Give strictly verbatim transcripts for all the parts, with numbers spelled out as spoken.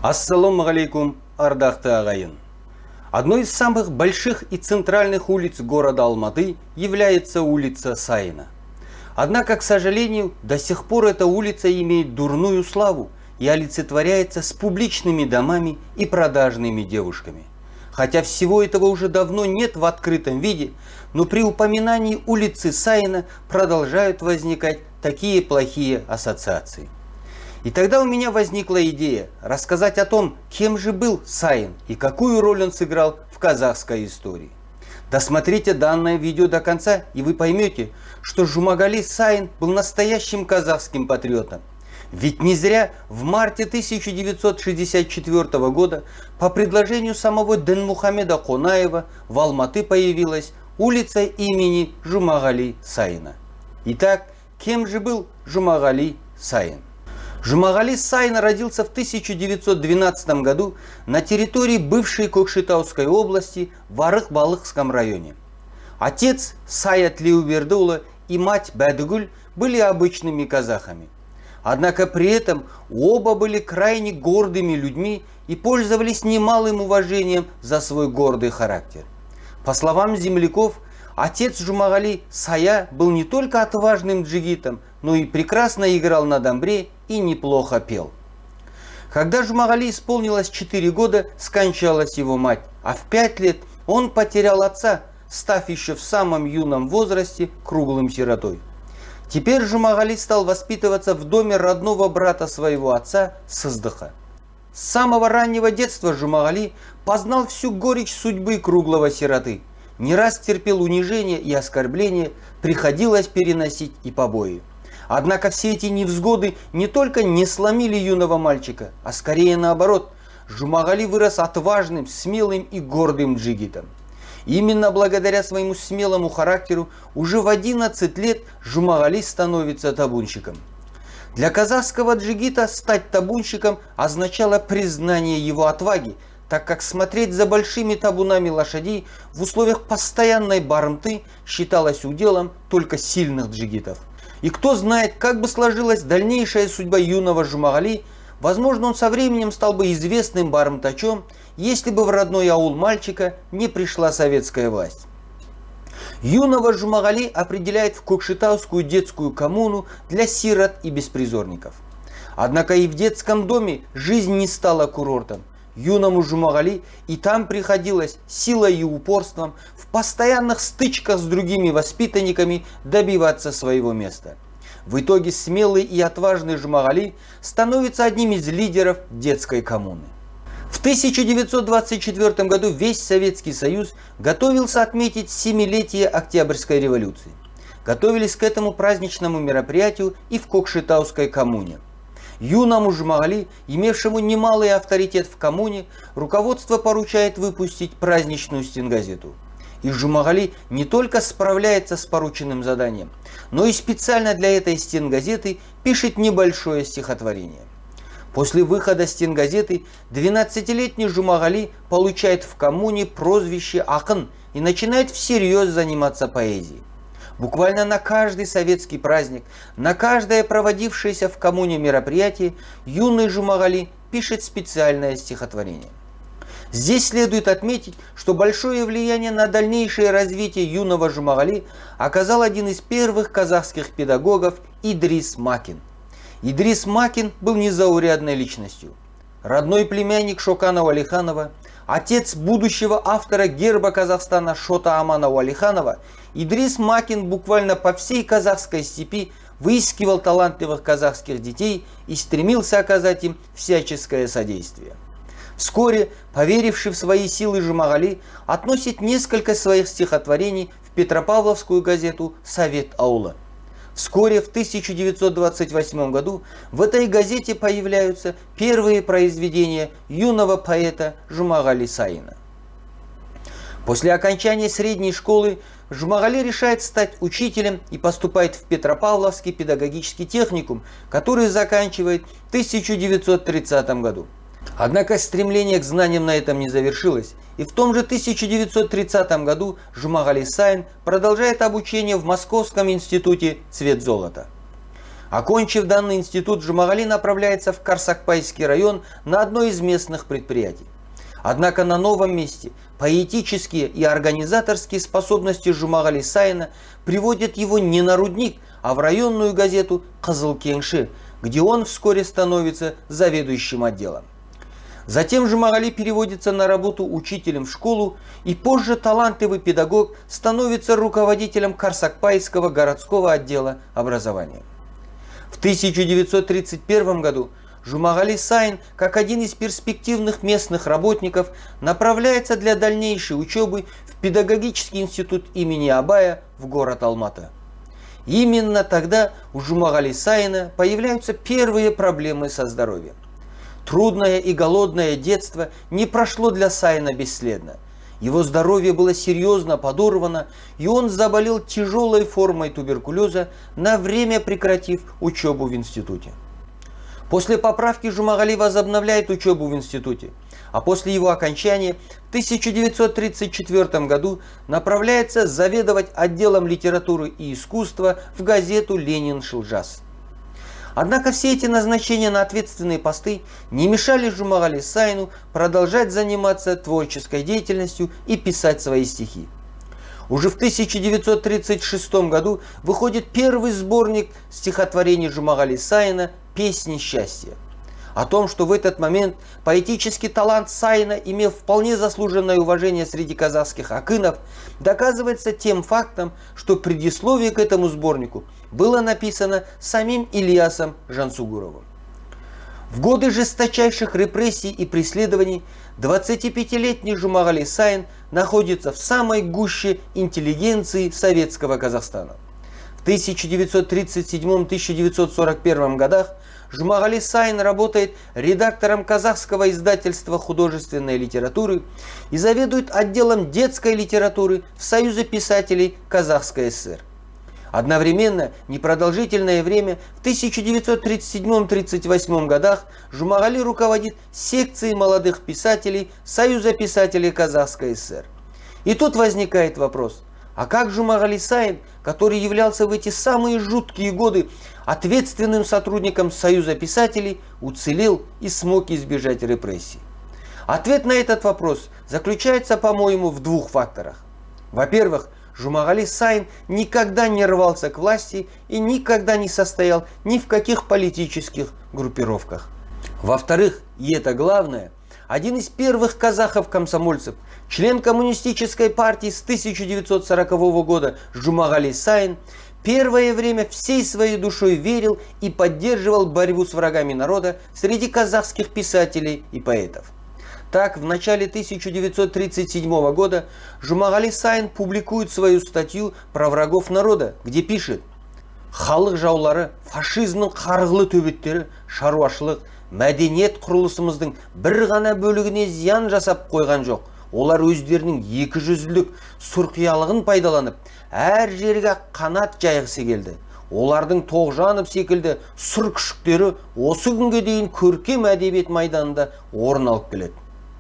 Ассаламу алейкум, ардақты ағайын. Одной из самых больших и центральных улиц города Алматы является улица Сайына. Однако, к сожалению, до сих пор эта улица имеет дурную славу и олицетворяется с публичными домами и продажными девушками. Хотя всего этого уже давно нет в открытом виде, но при упоминании улицы Сайына продолжают возникать такие плохие ассоциации. И тогда у меня возникла идея рассказать о том, кем же был Сайын и какую роль он сыграл в казахской истории. Досмотрите данное видео до конца, и вы поймете, что Жумагали Сайын был настоящим казахским патриотом. Ведь не зря в марте тысяча девятьсот шестьдесят четвёртого года по предложению самого Дінмухамеда Қонаева в Алматы появилась улица имени Жумагали Сайына. Итак, кем же был Жумагали Сайын? Жумагали Сайын родился в тысяча девятьсот двенадцатом году на территории бывшей Кокшетауской области в Арых-Балыхском районе. Отец Саят Лиубердула и мать Бәдігүл были обычными казахами. Однако при этом оба были крайне гордыми людьми и пользовались немалым уважением за свой гордый характер. По словам земляков, отец Жумагали Сая был не только отважным джигитом, но и прекрасно играл на домбре и неплохо пел. Когда Жумагали исполнилось четыре года, скончалась его мать, а в пять лет он потерял отца, став еще в самом юном возрасте круглым сиротой. Теперь Жумагали стал воспитываться в доме родного брата своего отца Сыздыха. С самого раннего детства Жумагали познал всю горечь судьбы круглого сироты. Не раз терпел унижение и оскорбления, приходилось переносить и побои. Однако все эти невзгоды не только не сломили юного мальчика, а скорее наоборот. Жумагали вырос отважным, смелым и гордым джигитом. Именно благодаря своему смелому характеру уже в одиннадцать лет Жумагали становится табунщиком. Для казахского джигита стать табунщиком означало признание его отваги, так как смотреть за большими табунами лошадей в условиях постоянной бармты считалось уделом только сильных джигитов. И кто знает, как бы сложилась дальнейшая судьба юного Жумагали, возможно, он со временем стал бы известным бармтачом, если бы в родной аул мальчика не пришла советская власть. Юного Жумагали определяет в Кокшетаускую детскую коммуну для сирот и беспризорников. Однако и в детском доме жизнь не стала курортом. Юному Жумагали и там приходилось силой и упорством в постоянных стычках с другими воспитанниками добиваться своего места. В итоге смелый и отважный Жумагали становится одним из лидеров детской коммуны. В тысяча девятьсот двадцать четвёртом году весь Советский Союз готовился отметить семилетие Октябрьской революции. Готовились к этому праздничному мероприятию и в Кокшетауской коммуне. Юному Жумагали, имевшему немалый авторитет в коммуне, руководство поручает выпустить праздничную стенгазету. И Жумагали не только справляется с порученным заданием, но и специально для этой стенгазеты пишет небольшое стихотворение. После выхода стенгазеты двенадцатилетний Жумагали получает в коммуне прозвище Ақын и начинает всерьез заниматься поэзией. Буквально на каждый советский праздник, на каждое проводившееся в коммуне мероприятие юный Жумагали пишет специальное стихотворение. Здесь следует отметить, что большое влияние на дальнейшее развитие юного Жумагали оказал один из первых казахских педагогов Идрис Макин. Идрис Макин был незаурядной личностью. Родной племянник Шокана Уалиханова, отец будущего автора герба Казахстана Шота Амана Уалиханова, Идрис Макин буквально по всей казахской степи выискивал талантливых казахских детей и стремился оказать им всяческое содействие. Вскоре, поверивший в свои силы Жумагали, относит несколько своих стихотворений в Петропавловскую газету «Совет аула». Вскоре, в тысяча девятьсот двадцать восьмом году, в этой газете появляются первые произведения юного поэта Жумагали Сайына. После окончания средней школы Жумагали решает стать учителем и поступает в Петропавловский педагогический техникум, который заканчивает в тысяча девятьсот тридцатом году. Однако стремление к знаниям на этом не завершилось, и в том же тысяча девятьсот тридцатом году Жумагали Сайын продолжает обучение в Московском институте «Цвет золота». Окончив данный институт, Жумагали направляется в Карсакпайский район на одно из местных предприятий. Однако на новом месте поэтические и организаторские способности Жумагали Сайына приводят его не на рудник, а в районную газету «Кызыл Кеңши», где он вскоре становится заведующим отделом. Затем Жумагали переводится на работу учителем в школу, и позже талантливый педагог становится руководителем Карсакпайского городского отдела образования. В тысяча девятьсот тридцать первом году Жумагали Сайн, как один из перспективных местных работников, направляется для дальнейшей учебы в педагогический институт имени Абая в город Алматы. Именно тогда у Жумагали Сайына появляются первые проблемы со здоровьем. Трудное и голодное детство не прошло для Сайына бесследно. Его здоровье было серьезно подорвано, и он заболел тяжелой формой туберкулеза, на время прекратив учебу в институте. После поправки Жумагали возобновляет учебу в институте, а после его окончания в тысяча девятьсот тридцать четвёртом году направляется заведовать отделом литературы и искусства в газету «Лениншыл жас». Однако все эти назначения на ответственные посты не мешали Жумагали Сайыну продолжать заниматься творческой деятельностью и писать свои стихи. Уже в тысяча девятьсот тридцать шестом году выходит первый сборник стихотворений Жумагали Сайына «Песни счастья». О том, что в этот момент поэтический талант Сайына имел вполне заслуженное уважение среди казахских акынов, доказывается тем фактом, что предисловие к этому сборнику было написано самим Ильясом Жансугуровым. В годы жесточайших репрессий и преследований двадцатипятилетний Жумагали Сайн находится в самой гуще интеллигенции советского Казахстана. В тысяча девятьсот тридцать седьмом — тысяча девятьсот сорок первом годах Жумагали Сайн работает редактором казахского издательства художественной литературы и заведует отделом детской литературы в Союзе писателей Казахской ССР. Одновременно, непродолжительное время, в тысяча девятьсот тридцать седьмом — тридцать восьмом годах Жумагали руководит секцией молодых писателей Союза писателей Казахской ССР. И тут возникает вопрос, а как Жумагали Сайн, который являлся в эти самые жуткие годы ответственным сотрудником Союза писателей, уцелел и смог избежать репрессий? Ответ на этот вопрос заключается, по-моему, в двух факторах. Во-первых, Жумагали Сайн никогда не рвался к власти и никогда не состоял ни в каких политических группировках. Во-вторых, и это главное, один из первых казахов-комсомольцев, член коммунистической партии с тысяча девятьсот сорокового года Жумагали Сайн, первое время всей своей душой верил и поддерживал борьбу с врагами народа среди казахских писателей и поэтов. Так, в начале тысяча девятьсот тридцать седьмого года Жумагали Сайн публикует свою статью про врагов народа, где пишет: «Халық жаулары, фашизмнің қарғылы төбеттері, шаруашылық, мәдениет құрылысымыздың бір ғана бөлігіне зиян жасап қойған жоқ. Олар өздерінің екі жүзділік сұрқиялығын пайдаланып, әр жерге қанат жайғысы келді. Олардың Тоғжанов секілді сұр күшіктері осы күнге дейін көркем әдебиет майданында орын алып келеді».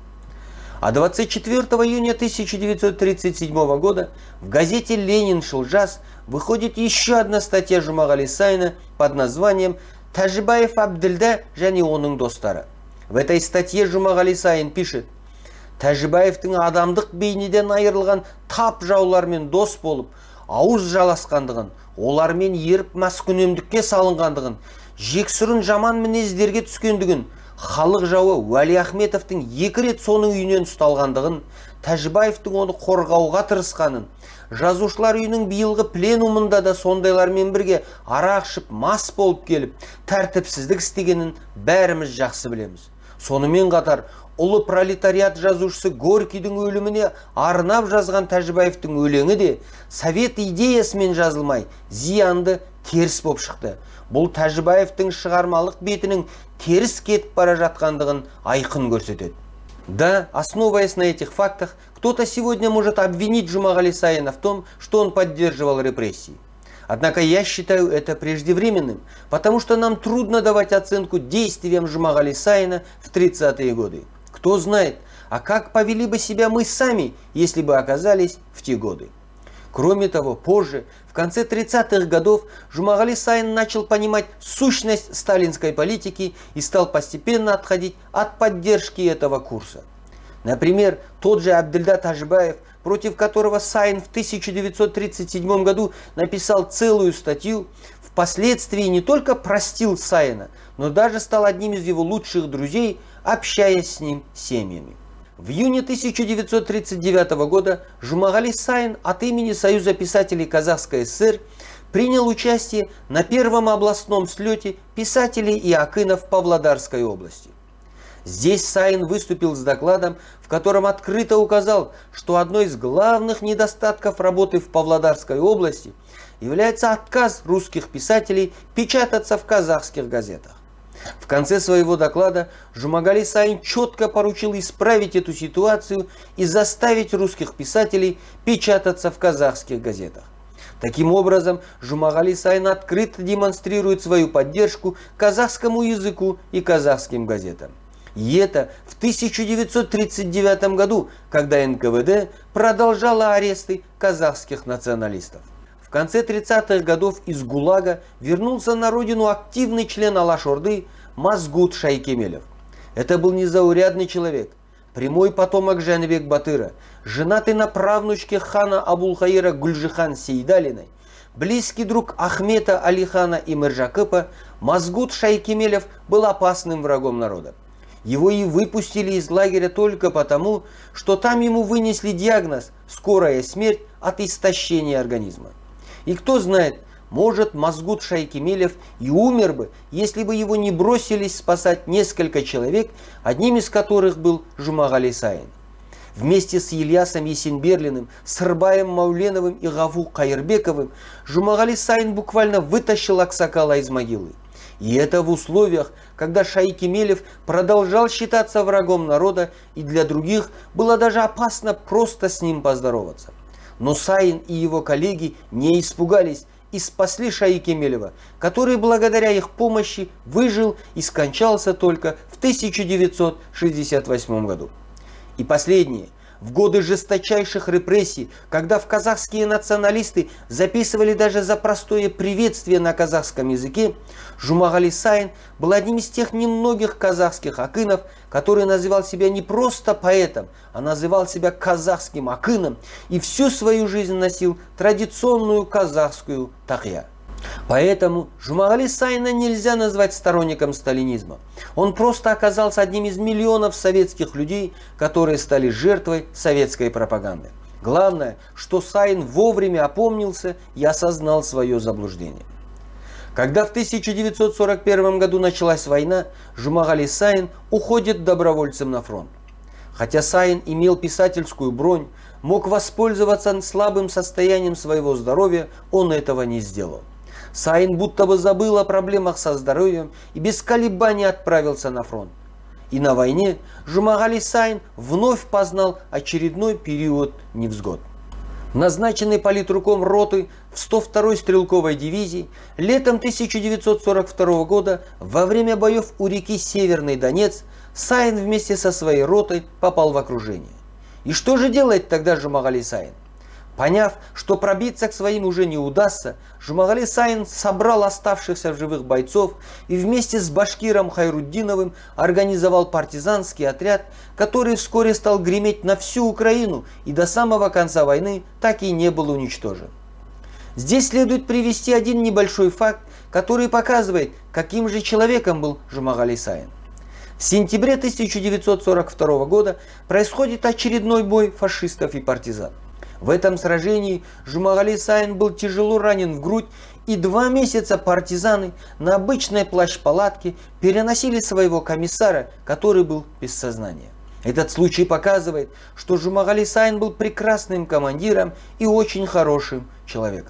А двадцать четвёртого июня тысяча девятьсот тридцать седьмого года в газете «Лениншыл жас» выходит еще одна статья Жумагали Сайына под названием «Тәжібаев Абділда және оның достары». В этой статье Жумагали Сайн пишет: «Тәжібаевтың адамдық бейнеден айырылған тап жаулармен дос болып, ауыз жаласқандығын, олармен еріп маскүнемдікке салынғандығын, жексұрын жаман мінездерге түскендігін, халық жауы Уәлиахметовтың екі рет соның үйінен ұсталғандығын, Тәжібаевтың оны қорғауға тырысқанын, жазушылар үйінің биылғы пленумында да сондайлармен бірге арақ ішіп мас болып келіп, тәртіпсіздік істегенін бәріміз жақсы білеміз. Сонымен қатар, ұлы пролетариат жазушысы Горькийдің өліміне арнап жазған Тәжібаевтың өлеңі де совет идеясымен жазылмай, зиянды, теріс боп шықты. Бұл Тәжібаевтың шығармалық бетінің теріс кетіп бара жатқандығын айқын көрсетеді». Да, основываясь на этих фактах, кто-то сегодня может обвинить Жумагали Сайына в том, что он поддерживал репрессии. Однако я считаю это преждевременным, потому что нам трудно давать оценку действиям Жумагали Сайына в тридцатые годы. Кто знает, а как повели бы себя мы сами, если бы оказались в те годы. Кроме того, позже, в конце тридцатых годов, Жумагали Сайн начал понимать сущность сталинской политики и стал постепенно отходить от поддержки этого курса. Например, тот же Абдельдат Тажибаев, против которого Сайн в тысяча девятьсот тридцать седьмом году написал целую статью, впоследствии не только простил Сайна, но даже стал одним из его лучших друзей, общаясь с ним семьями. В июне тысяча девятьсот тридцать девятого года Жумагали Сайн от имени Союза писателей Казахской ССР принял участие на первом областном слете писателей и акынов Павлодарской области. Здесь Сайн выступил с докладом, в котором открыто указал, что одной из главных недостатков работы в Павлодарской области является отказ русских писателей печататься в казахских газетах. В конце своего доклада Жумагали Сайн четко поручил исправить эту ситуацию и заставить русских писателей печататься в казахских газетах. Таким образом, Жумагали Сайн открыто демонстрирует свою поддержку казахскому языку и казахским газетам. И это в тысяча девятьсот тридцать девятом году, когда эн ка вэ дэ продолжало аресты казахских националистов. В конце тридцатых годов из ГУЛАГа вернулся на родину активный член Алаш-Орды Мазгут Шайкемелев. Это был незаурядный человек, прямой потомок Жаныбек Батыра, женатый на правнучке хана Абулхаира Гульжихан Сейдалиной, близкий друг Ахмета Алихана и Миржакыпа. Мазгут Шайкемелев был опасным врагом народа. Его и выпустили из лагеря только потому, что там ему вынесли диагноз «скорая смерть от истощения организма». И кто знает, может, Мазгут Шайкемелев и умер бы, если бы его не бросились спасать несколько человек, одним из которых был Жумагали Сайн. Вместе с Ильясом Есенберлиным, Сырбаем Мауленовым и Гафу Кайырбековым Жумагали Сайн буквально вытащил Аксакала из могилы. И это в условиях, когда Шайкемелев продолжал считаться врагом народа, и для других было даже опасно просто с ним поздороваться. Но Сайн и его коллеги не испугались и спасли Шайкемелева, который благодаря их помощи выжил и скончался только в тысяча девятьсот шестьдесят восьмом году. И последнее. В годы жесточайших репрессий, когда в казахские националисты записывали даже за простое приветствие на казахском языке, Жумагали Сайн был одним из тех немногих казахских акынов, который называл себя не просто поэтом, а называл себя казахским акыном и всю свою жизнь носил традиционную казахскую тахья. Поэтому Жумагали Сайна нельзя назвать сторонником сталинизма. Он просто оказался одним из миллионов советских людей, которые стали жертвой советской пропаганды. Главное, что Сайн вовремя опомнился и осознал свое заблуждение. Когда в тысяча девятьсот сорок первом году началась война, Жумагали Сайн уходит добровольцем на фронт. Хотя Сайн имел писательскую бронь, мог воспользоваться слабым состоянием своего здоровья, он этого не сделал. Сайн будто бы забыл о проблемах со здоровьем и без колебаний отправился на фронт. И на войне Жумагали Сайн вновь познал очередной период невзгод. Назначенный политруком роты в сто второй стрелковой дивизии, летом тысяча девятьсот сорок второго года во время боев у реки Северный Донец Сайн вместе со своей ротой попал в окружение. И что же делает тогда Жумагали Сайн? Поняв, что пробиться к своим уже не удастся, Жумагали Сайн собрал оставшихся в живых бойцов и вместе с башкиром Хайруддиновым организовал партизанский отряд, который вскоре стал греметь на всю Украину и до самого конца войны так и не был уничтожен. Здесь следует привести один небольшой факт, который показывает, каким же человеком был Жумагали Сайн. В сентябре тысяча девятьсот сорок второго года происходит очередной бой фашистов и партизан. В этом сражении Жумагали Сайн был тяжело ранен в грудь, и два месяца партизаны на обычной плащ-палатке переносили своего комиссара, который был без сознания. Этот случай показывает, что Жумагали Сайн был прекрасным командиром и очень хорошим человеком.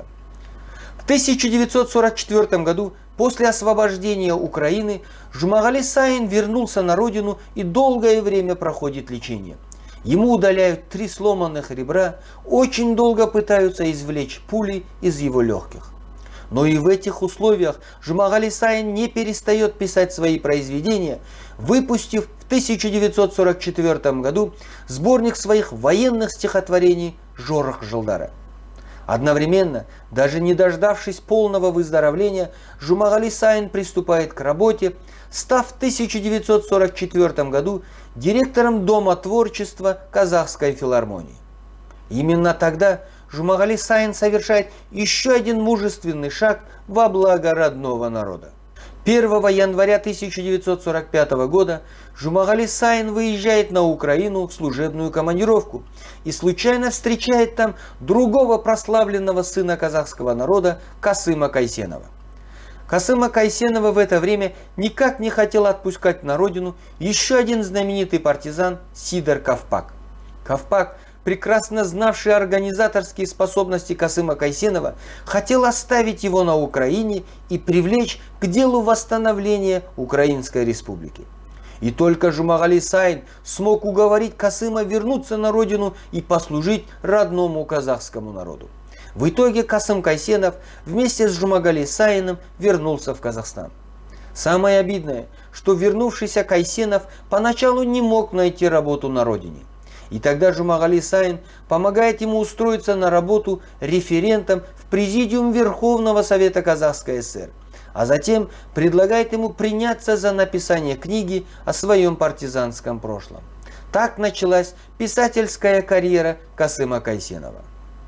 В тысяча девятьсот сорок четвёртом году, после освобождения Украины, Жумагали Сайн вернулся на родину и долгое время проходит лечение. Ему удаляют три сломанных ребра, очень долго пытаются извлечь пули из его легких. Но и в этих условиях Жумагали Сайн не перестает писать свои произведения, выпустив в тысяча девятьсот сорок четвёртом году сборник своих военных стихотворений «Жорох Жылдары». Одновременно, даже не дождавшись полного выздоровления, Жумагали Сайн приступает к работе, став в тысяча девятьсот сорок четвёртом году директором Дома творчества Казахской филармонии. Именно тогда Жумагали Сайн совершает еще один мужественный шаг во благо родного народа. первого января тысяча девятьсот сорок пятого года Жумагали Сайн выезжает на Украину в служебную командировку и случайно встречает там другого прославленного сына казахского народа Касыма Кайсенова. Касыма Кайсенова в это время никак не хотел отпускать на родину еще один знаменитый партизан Сидор Ковпак. Ковпак, прекрасно знавший организаторские способности Касыма Кайсенова, хотел оставить его на Украине и привлечь к делу восстановления Украинской республики. И только Жумагали Сайн смог уговорить Касыма вернуться на родину и послужить родному казахскому народу. В итоге Касым Кайсенов вместе с Жумагали Сайном вернулся в Казахстан. Самое обидное, что вернувшийся Кайсенов поначалу не мог найти работу на родине. И тогда Жумагали Сайн помогает ему устроиться на работу референтом в Президиум Верховного Совета Казахской ССР, а затем предлагает ему приняться за написание книги о своем партизанском прошлом. Так началась писательская карьера Касыма Кайсенова.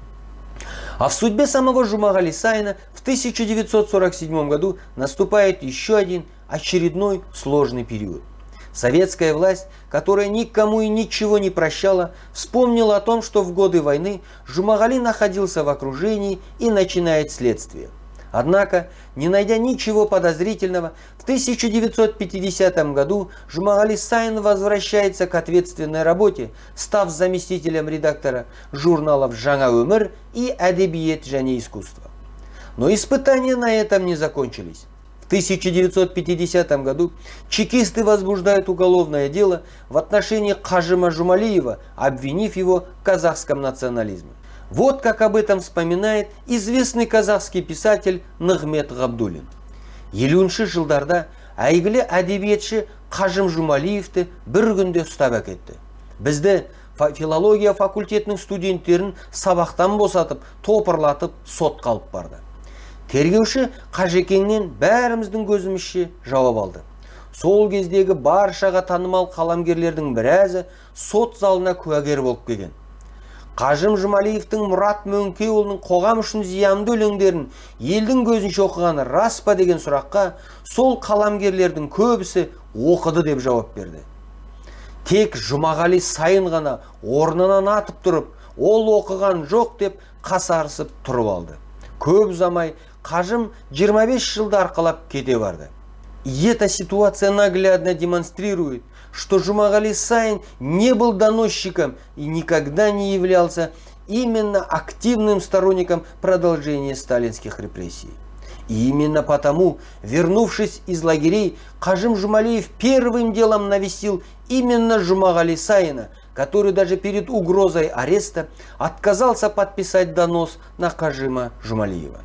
А в судьбе самого Жумагали Сайна в тысяча девятьсот сорок седьмом году наступает еще один очередной сложный период. Советская власть, которая никому и ничего не прощала, вспомнила о том, что в годы войны Жумагали находился в окружении и начинает следствие. Однако, не найдя ничего подозрительного, в тысяча девятьсот пятидесятом году Жумагали Сайн возвращается к ответственной работе, став заместителем редактора журналов «Жаңа өмір» и «Әдебиет және искусство». Но испытания на этом не закончились. В тысяча девятьсот пятидесятом году чекисты возбуждают уголовное дело в отношении Кажима Жумалиева, обвинив его в казахском национализме. Вот как об этом вспоминает известный казахский писатель Нығмет Ғабдуллин. елуінші жылдарда әйгілі әдебиетші Кажим Жумалиевті бір күнде ұстап әкетті. Бізді филология факультетінің студенттерін сабақтан босатып, топырлатып, сотқа алып барды. Тергеуші Қажекеңнен бәріміздің көзімізше жауап алды. Сол кездегі баршаға танымал қаламгерлердің біразы сот залына куәгер болып келген. Кажим Жумалиевтің Мұрат Мөңкеұлының қоғам үшін зиянды өлеңдерін елдің көзінше оқығаны рас па деген сұраққа сол қаламгерлердің көбісі оқыды деп жауап берді. Тек Жумагали Сайн ғана орнынан атып тұрып, ол оқыған жоқ деп қасарысып тұрып алды. Көп ұзамай Кажим жиырма бес жылды арқалап кете барды. И эта ситуация наглядно демонстрирует, что Жумагали Сайн не был доносчиком и никогда не являлся именно активным сторонником продолжения сталинских репрессий. И именно потому, вернувшись из лагерей, Кажим Жумалиев первым делом навестил именно Жумагали Сайна, который даже перед угрозой ареста отказался подписать донос на Кажима Жумалиева.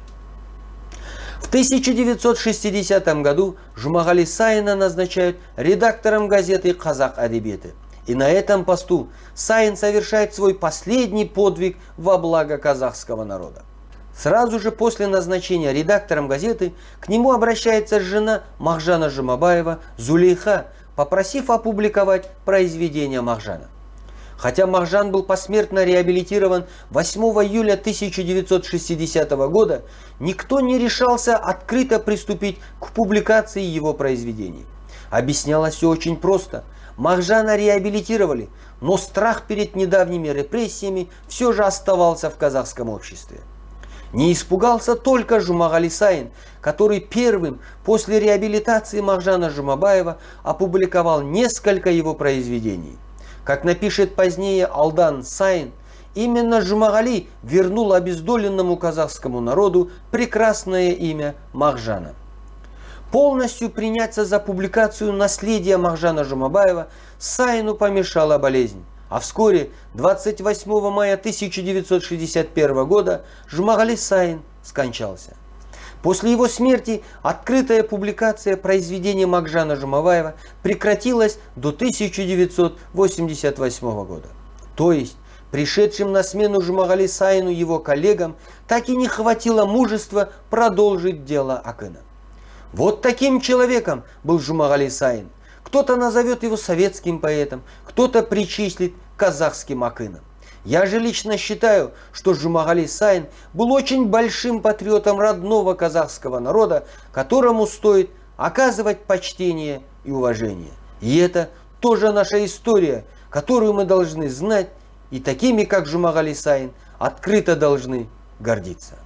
В тысяча девятьсот шестидесятом году Жумагали Сайна назначают редактором газеты «Қазақ әдебиеті». И на этом посту Сайн совершает свой последний подвиг во благо казахского народа. Сразу же после назначения редактором газеты к нему обращается жена Мағжана Жұмабаева Зулейха, попросив опубликовать произведения Мағжана. Хотя Мағжан был посмертно реабилитирован восьмого июля тысяча девятьсот шестидесятого года, никто не решался открыто приступить к публикации его произведений. Объяснялось все очень просто. Мағжана реабилитировали, но страх перед недавними репрессиями все же оставался в казахском обществе. Не испугался только Жумагали Сайн, который первым после реабилитации Мағжана Жұмабаева опубликовал несколько его произведений. Как напишет позднее Алдан Сайн, именно Жумагали вернул обездоленному казахскому народу прекрасное имя Мағжана. Полностью приняться за публикацию наследия Мағжана Жұмабаева Сайну помешала болезнь. А вскоре, двадцать восьмого мая тысяча девятьсот шестьдесят первого года, Жумагали Сайн скончался. После его смерти открытая публикация произведения Мағжана Жұмабаева прекратилась до тысяча девятьсот восемьдесят восьмого года. То есть пришедшим на смену Жумагали Сайну его коллегам, так и не хватило мужества продолжить дело Акына. Вот таким человеком был Жумагали Сайн. Кто-то назовет его советским поэтом, кто-то причислит к казахским Акынам. Я же лично считаю, что Жумагали Сайн был очень большим патриотом родного казахского народа, которому стоит оказывать почтение и уважение. И это тоже наша история, которую мы должны знать, и такими, как Жумагали Сайн, открыто должны гордиться.